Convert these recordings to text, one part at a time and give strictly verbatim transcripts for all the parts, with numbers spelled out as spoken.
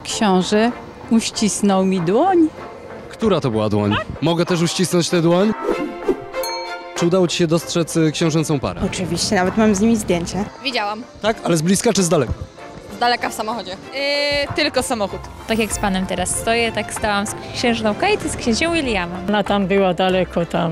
Książę uścisnął mi dłoń. Która to była dłoń? Mogę też uścisnąć tę dłoń? Czy udało ci się dostrzec y, książęcą parę? Oczywiście, nawet mam z nimi zdjęcie. Widziałam. Tak? Ale z bliska czy z daleka? Z daleka w samochodzie. Yy, tylko samochód. Tak jak z panem teraz stoję, tak stałam z księżną Kate i z księciem Williamem. Ona tam była daleko, tam.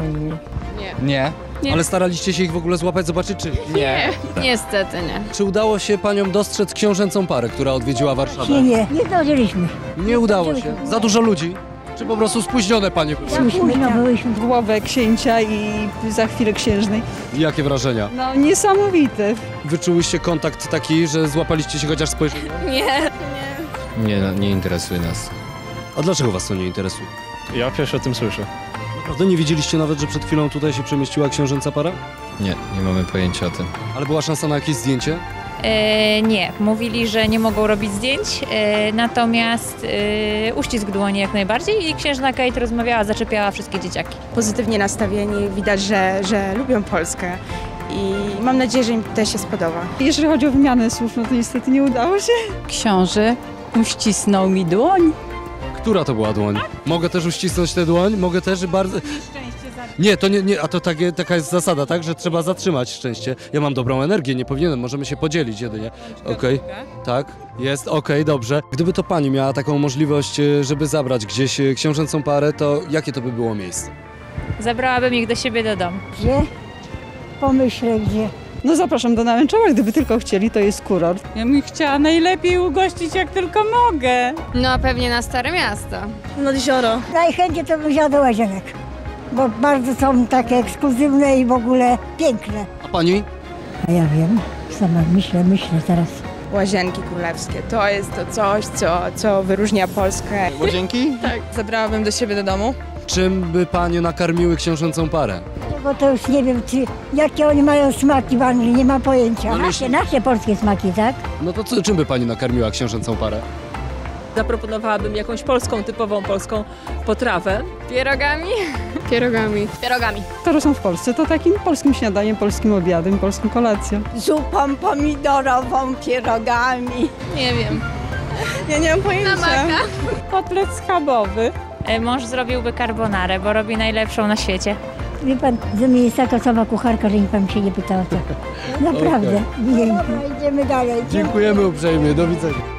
Nie. Nie. Ale staraliście się ich w ogóle złapać, zobaczyć czy... Nie. Niestety nie. Czy udało się paniom dostrzec książęcą parę, która odwiedziła Warszawę? Nie, nie, nie zdążyliśmy. Nie udało się. Za dużo ludzi? Czy po prostu spóźnione panie były? Za późno byłyśmy. Głowę księcia i za chwilę księżnej. Jakie wrażenia? No niesamowite. Wyczułyście kontakt taki, że złapaliście się chociaż spojrzenie? Nie. Nie, no, nie interesuje nas. A dlaczego was to nie interesuje? Ja pierwszy o tym słyszę. Naprawdę nie widzieliście nawet, że przed chwilą tutaj się przemieściła książęca para? Nie, nie mamy pojęcia o tym. Ale była szansa na jakieś zdjęcie? E, nie, mówili, że nie mogą robić zdjęć, e, natomiast e, uścisk dłoni jak najbardziej i księżna Kate rozmawiała, zaczepiała wszystkie dzieciaki. Pozytywnie nastawieni, widać, że, że lubią Polskę i mam nadzieję, że im też się spodoba. Jeżeli chodzi o wymianę słów, no to niestety nie udało się. Książę uścisnął mi dłoń. Która to była dłoń? Mogę też uścisnąć tę dłoń? Mogę też bardzo... Nie, to nie, nie, a to takie, taka jest zasada, tak? Że trzeba zatrzymać szczęście. Ja mam dobrą energię, nie powinienem, możemy się podzielić jedynie. Okej, tak, jest, okej, dobrze. Gdyby to pani miała taką możliwość, e, żeby zabrać gdzieś e, książęcą parę, to jakie to by było miejsce? Zabrałabym ich do siebie do domu. Gdzie? Pomyślę, gdzie. No zapraszam do Nałęczowa, gdyby tylko chcieli, to jest kurort. Ja bym chciała najlepiej ugościć jak tylko mogę. No a pewnie na Stare Miasto. Nad jezioro. Najchętniej to bym wzięła do Łazienek, bo bardzo są takie ekskluzywne i w ogóle piękne. A pani? A ja wiem, sama myślę, myślę teraz. Łazienki królewskie, to jest to coś, co, co wyróżnia Polskę. Łazienki? Tak, zabrałabym do siebie do domu. Czym by panie nakarmiły książęcą parę? Bo to już nie wiem, czy, jakie oni mają smaki w Anglii, nie mam pojęcia. Ale Nasze, nasze polskie smaki, tak? No to co, czym by pani nakarmiła książęcą parę? Zaproponowałabym jakąś polską, typową polską potrawę. Pierogami? Pierogami. Pierogami. To są w Polsce, to takim polskim śniadaniem, polskim obiadem, polską kolacją. Zupą pomidorową, pierogami. Nie wiem. Ja nie mam pojęcia. Kotlet schabowy. E, mąż zrobiłby carbonarę, bo robi najlepszą na świecie. Wie pan, ze mnie jest taka sama kucharka, że nikt pan się nie pytała co. Naprawdę, okay. Pięknie. Dobra, idziemy dalej. Dziękujemy uprzejmie, do widzenia.